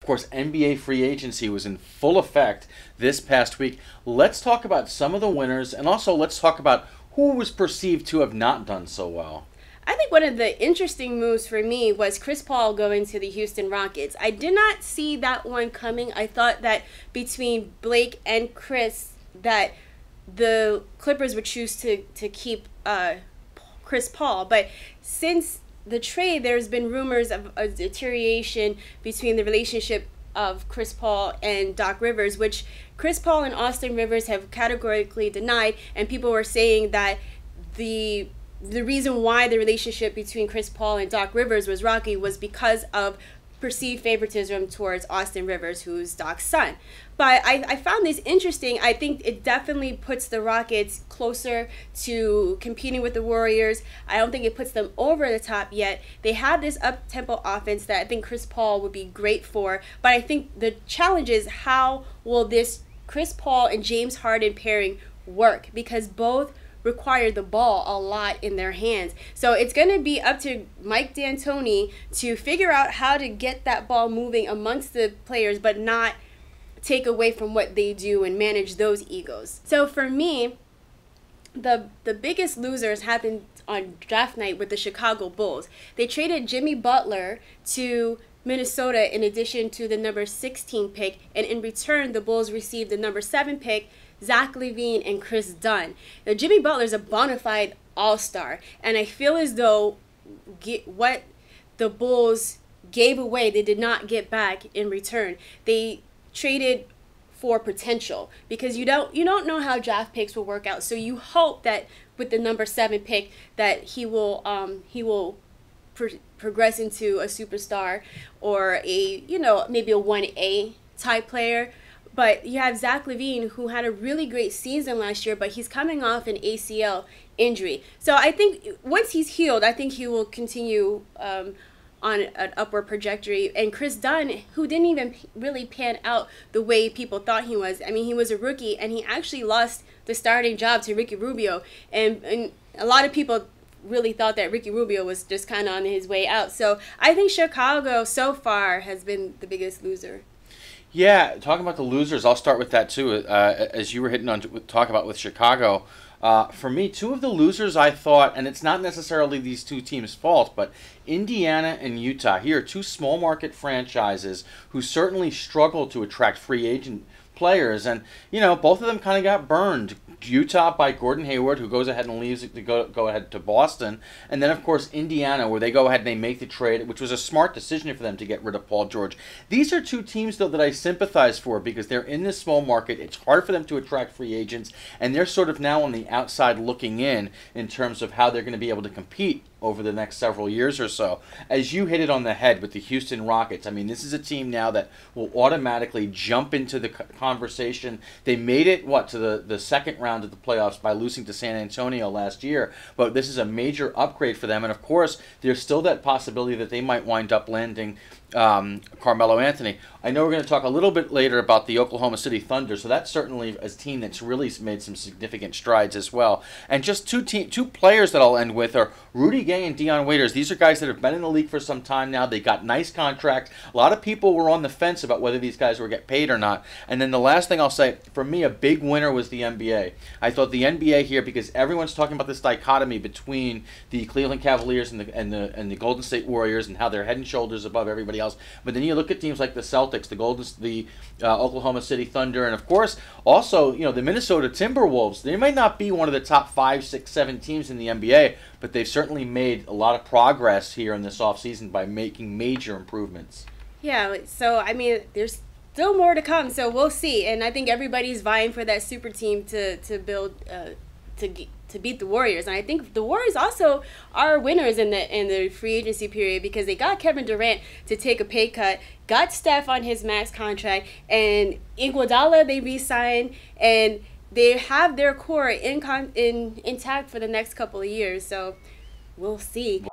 Of course, NBA free agency was in full effect this past week. Let's talk about some of the winners, and also let's talk about who was perceived to have not done so well. I think one of the interesting moves for me was Chris Paul going to the Houston Rockets. I did not see that one coming. I thought that between Blake and Chris that the Clippers would choose to keep Chris Paul. But since the trade, there's been rumors of a deterioration between the relationship of Chris Paul and Doc Rivers, which Chris Paul and Austin Rivers have categorically denied, and people were saying that the reason why the relationship between Chris Paul and Doc Rivers was rocky was because of perceived favoritism towards Austin Rivers, who's Doc's son. But I found this interesting. I think it definitely puts the Rockets closer to competing with the Warriors. I don't think it puts them over the top yet. They have this up-tempo offense that I think Chris Paul would be great for. But I think the challenge is, how will this Chris Paul and James Harden pairing work? Because both require the ball a lot in their hands. So it's going to be up to Mike D'Antoni to figure out how to get that ball moving amongst the players, but not take away from what they do and manage those egos. So for me, the biggest losers happened on draft night with the Chicago Bulls. They traded Jimmy Butler to Minnesota in addition to the number 16 pick, and in return the Bulls received the number 7 pick, Zach LaVine and Chris Dunn. Now, Jimmy Butler is a bona fide all-star, and I feel as though what the Bulls gave away, they did not get back in return. They traded for potential, because you don't know how draft picks will work out. So you hope that with the number 7 pick that he will progress into a superstar or maybe a 1A type player. But you have Zach LaVine, who had a really great season last year, but he's coming off an ACL injury. So I think once he's healed, I think he will continue on an upward trajectory. And Chris Dunn, who didn't even really pan out the way people thought he was. I mean, he was a rookie, and he actually lost the starting job to Ricky Rubio. And a lot of people really thought that Ricky Rubio was just kind of on his way out. So I think Chicago so far has been the biggest loser. Yeah, talking about the losers, I'll start with that too. As you were hitting on to talk about with Chicago, for me, two of the losers I thought, and it's not necessarily these two teams' fault, but Indiana and Utah. Here are two small market franchises who certainly struggled to attract free agent players, and both of them kind of got burned. Utah by Gordon Hayward, who goes ahead and leaves to go ahead to Boston, and then of course Indiana, where they go ahead and they make the trade, which was a smart decision for them to get rid of Paul George. These are two teams though that I sympathize for, because they're in this small market. It's hard for them to attract free agents, and they're sort of now on the outside looking in terms of how they're going to be able to compete over the next several years or so. As you hit it on the head with the Houston Rockets, I mean, this is a team now that will automatically jump into the conversation. They made it, to the second round of the playoffs by losing to San Antonio last year, but this is a major upgrade for them, and of course, there's still that possibility that they might wind up landing Carmelo Anthony. I know we're going to talk a little bit later about the Oklahoma City Thunder, so that's certainly a team that's really made some significant strides as well. And just two players that I'll end with are Rudy Gay and Dion Waiters. These are guys that have been in the league for some time now. They got nice contracts. A lot of people were on the fence about whether these guys were get paid or not. And then the last thing I'll say, for me, a big winner was the NBA. I thought the NBA here, because everyone's talking about this dichotomy between the Cleveland Cavaliers and the Golden State Warriors and how they're head and shoulders above everybody else. But then you look at teams like the Celtics, the Oklahoma City Thunder, and of course also the Minnesota Timberwolves. They might not be one of the top 5, 6, 7 teams in the NBA, but they've certainly made a lot of progress here in this offseason by making major improvements. Yeah, so I mean, there's still more to come, so we'll see. And I think everybody's vying for that super team to build to beat the Warriors. And I think the Warriors also are winners in the free agency period, because they got Kevin Durant to take a pay cut, got Steph on his max contract, and Iguodala they re-signed, and they have their core intact for the next couple of years. So we'll see.